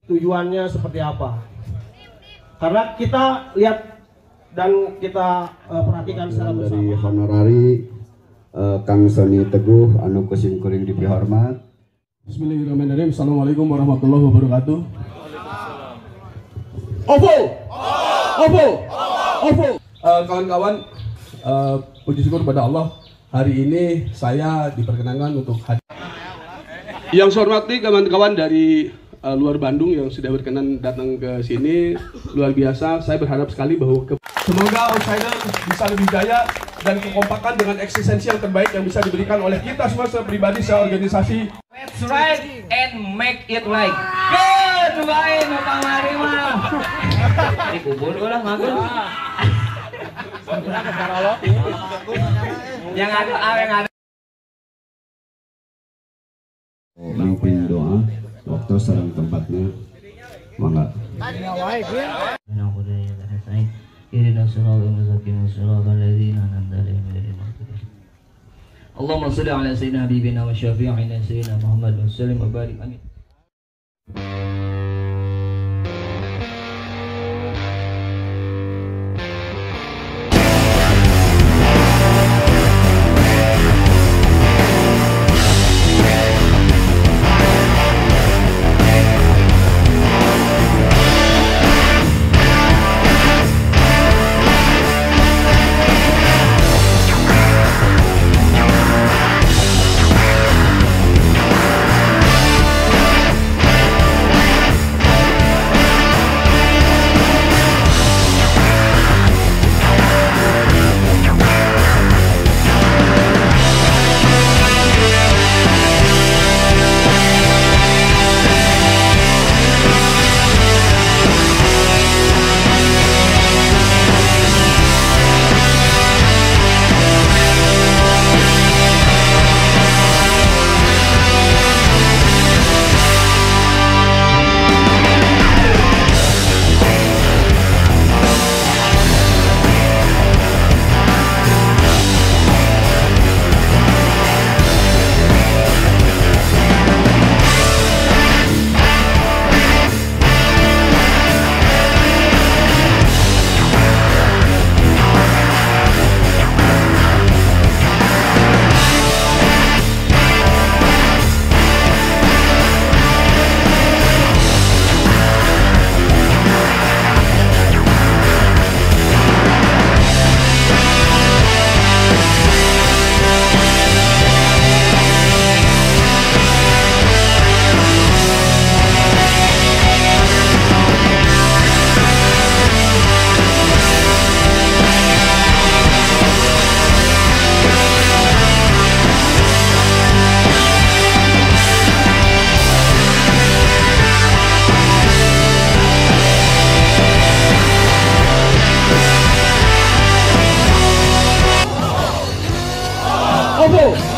tujuannya seperti apa. Karena kita lihat dan kita perhatikan secara bersama. Dari honorari Kang Sony Teguh anu kusim kuring dipihormat. Bismillahirrahmanirrahim. Assalamualaikum warahmatullahi wabarakatuh. OVO. Kawan-kawan, puji syukur pada Allah, hari ini saya diperkenankan untuk hadir. Yang saya hormati kawan-kawan dari luar Bandung yang sudah berkenan datang ke sini, luar biasa. Saya berharap sekali bahwa semoga outsider bisa lebih jaya dan kekompakan dengan eksistensi yang terbaik yang bisa diberikan oleh kita semua secara pribadi, secara organisasi. Let's ride and make it right. Good, cobain Bapak Marima. Dikubur ulah makan. Yang ada. Mimpin doa waktu sareng tempatnya. Mangga. Allahumma shalli ala sayyidina habibina wa syafi'ina sayyidina Muhammad wa sallim wa barik amin. OVO.